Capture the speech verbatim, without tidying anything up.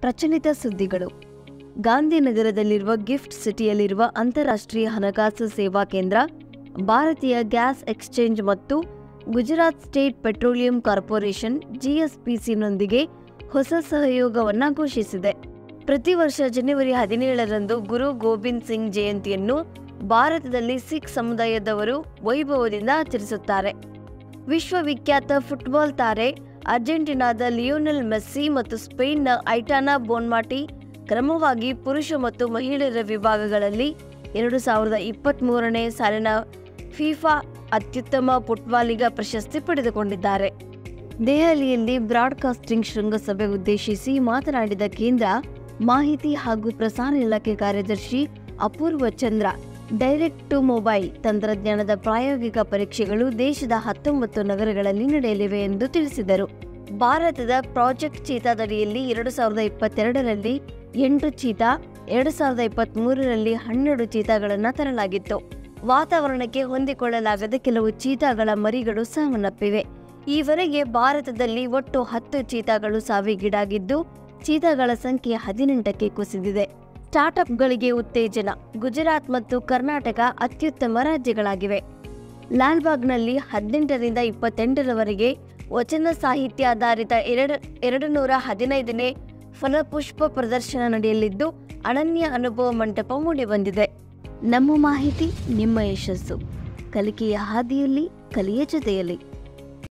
ಪ್ರಚಲಿತ ಸುದ್ದಿಗಳು. ಗಾಂಧಿನಗರದಲ್ಲಿರುವ ಗಿಫ್ಟ್ ಸಿಟಿಯಲ್ಲಿರುವ ಅಂತಾರಾಷ್ಟ್ರೀಯ ಹಣಕಾಸು ಸೇವಾ ಕೇಂದ್ರ, ಭಾರತೀಯ ಗ್ಯಾಸ್ ಎಕ್ಸ್ಚೇಂಜ್ ಮತ್ತು ಗುಜರಾತ್ ಸ್ಟೇಟ್ ಪೆಟ್ರೋಲಿಯಂ ಕಾರ್ಪೊರೇಷನ್ ಜಿಎಸ್ಪಿಸಿನೊಂದಿಗೆ ಹೊಸ ಸಹಯೋಗವನ್ನು ಘೋಷಿಸಿದೆ. ಪ್ರತಿ ವರ್ಷ ಜನವರಿ ಹದಿನೇಳರಂದು ಗುರು ಗೋಬಿಂದ್ ಸಿಂಗ್ ಜಯಂತಿಯನ್ನು ಭಾರತದಲ್ಲಿ ಸಿಖ್ ಸಮುದಾಯದವರು ವೈಭವದಿಂದ ಆಚರಿಸುತ್ತಾರೆ. ವಿಶ್ವವಿಖ್ಯಾತ ಫುಟ್ಬಾಲ್ ತಾರೆ ಅರ್ಜೆಂಟೀನಾದ ಲಿಯೋನೆಲ್ ಮೆಸ್ಸಿ ಮತ್ತು ಸ್ಪೇನ್ನ ಐಟಾನಾ ಬೊನ್ಮಾಟಿ ಕ್ರಮವಾಗಿ ಪುರುಷ ಮತ್ತು ಮಹಿಳೆಯರ ವಿಭಾಗಗಳಲ್ಲಿ ಎರಡು ಸಾವಿರದ ಇಪ್ಪತ್ತ್ಮೂರನೇ ಸಾಲಿನ ಫಿಫಾ ಅತ್ಯುತ್ತಮ ಫುಟ್ಬಾಲಿಗ ಪ್ರಶಸ್ತಿ ಪಡೆದುಕೊಂಡಿದ್ದಾರೆ. ದೆಹಲಿಯಲ್ಲಿ ಬ್ರಾಡ್ಕಾಸ್ಟಿಂಗ್ ಶೃಂಗಸಭೆ ಉದ್ದೇಶಿಸಿ ಮಾತನಾಡಿದ ಕೇಂದ್ರ ಮಾಹಿತಿ ಹಾಗೂ ಪ್ರಸಾರ ಇಲಾಖೆ ಕಾರ್ಯದರ್ಶಿ Apurva Chandra, direct to mobile ತಂತ್ರಜ್ಞಾನದ ಪ್ರಾಯೋಗಿಕ ಪರೀಕ್ಷೆಗಳು ದೇಶದ ಹತ್ತೊಂಬತ್ತು ನಗರಗಳಲ್ಲಿ ನಡೆಯಲಿವೆ ಎಂದು ತಿಳಿಸಿದರು. ಭಾರತದ ಪ್ರಾಜೆಕ್ಟ್ ಚೀತಾದಡಿಯಲ್ಲಿ ಎರಡು ಸಾವಿರದ ಇಪ್ಪತ್ತೆರಡರಲ್ಲಿ ಎಂಟು ಚೀತಾ, ಎರಡು ಸಾವಿರದ ಇಪ್ಪತ್ತ್ ಮೂರರಲ್ಲಿ ಹನ್ನೆರಡು ಚೀತಾಗಳನ್ನು ತರಲಾಗಿತ್ತು. ವಾತಾವರಣಕ್ಕೆ ಹೊಂದಿಕೊಳ್ಳಲಾಗದ ಕೆಲವು ಚೀತಾಗಳ ಮರಿಗಳು ಸಾವನ್ನಪ್ಪಿವೆ. ಈವರೆಗೆ ಭಾರತದಲ್ಲಿ ಒಟ್ಟು ಹತ್ತು ಚೀತಾಗಳು ಸಾವಿಗೀಡಾಗಿದ್ದು, ಚೀತಾಗಳ ಸಂಖ್ಯೆ ಹದಿನೆಂಟಕ್ಕೆ ಕುಸಿದಿದೆ. ಸ್ಟಾರ್ಟ್ಅಪ್ಗಳಿಗೆ ಉತ್ತೇಜನ, ಗುಜರಾತ್ ಮತ್ತು ಕರ್ನಾಟಕ ಅತ್ಯುತ್ತಮ ರಾಜ್ಯಗಳಾಗಿವೆ. ಲಾಲ್ಬಾಗ್ನಲ್ಲಿ ಹದಿನೆಂಟರಿಂದ ಇಪ್ಪತ್ತೆಂಟರವರೆಗೆ ವಚನ ಸಾಹಿತ್ಯಾಧಾರಿತ ಎರಡು ಎರಡು ನೂರ ಹದಿನೈದನೇ ಫಲಪುಷ್ಪ ಪ್ರದರ್ಶನ ನಡೆಯಲಿದ್ದು, ಅನನ್ಯ ಅನುಭವ ಮಂಟಪ ಮೂಡಿಬಂದಿದೆ. ನಮ್ಮ ಮಾಹಿತಿ ನಿಮ್ಮ ಯಶಸ್ಸು. ಕಲಿಕೆಯ ಹಾದಿಯಲ್ಲಿ, ಕಲಿಯ ಜೊತೆಯಲ್ಲಿ.